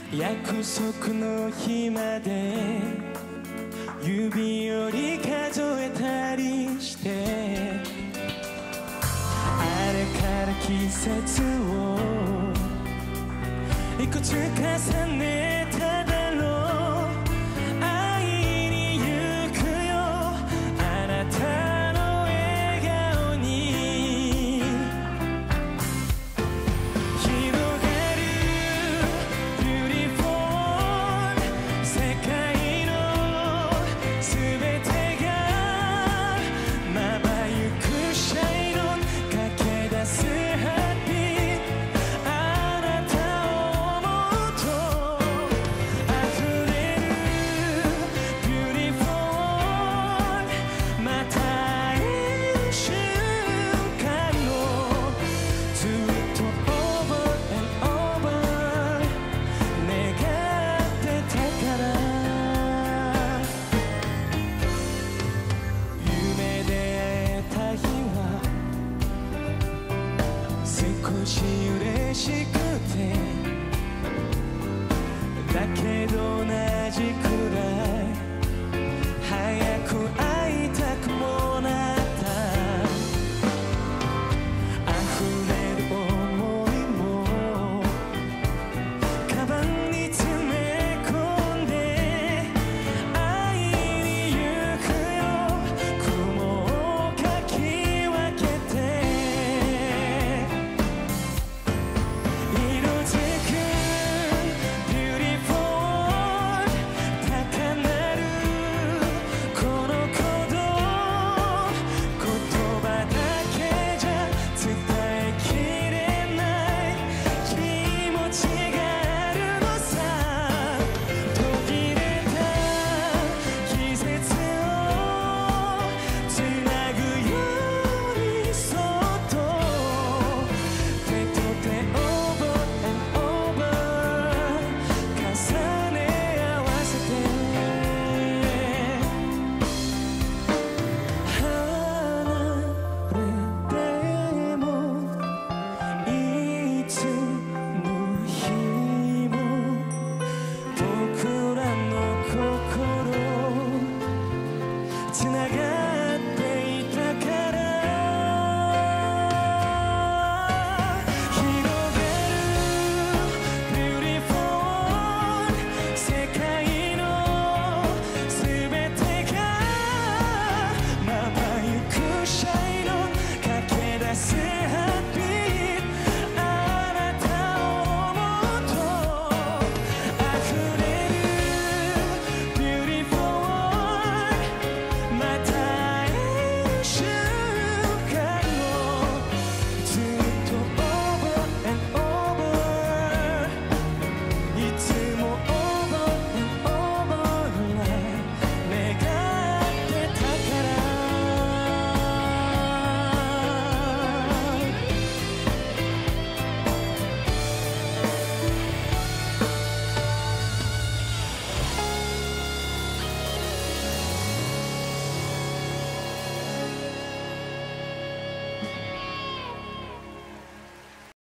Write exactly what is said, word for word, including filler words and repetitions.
約束の日まで指折り数えたりして、あれから季節をいくつ重ねただろう。会いに行くよあなたの笑顔に。広がる Beautiful 世界の全てがまばゆくシャイロン駆け出すハッピー。あなたを思うと溢れる Beautiful また会える瞬間をずっと Over and Over 願ってたから。夢で会えた日は少し嬉しくて、だけど同じく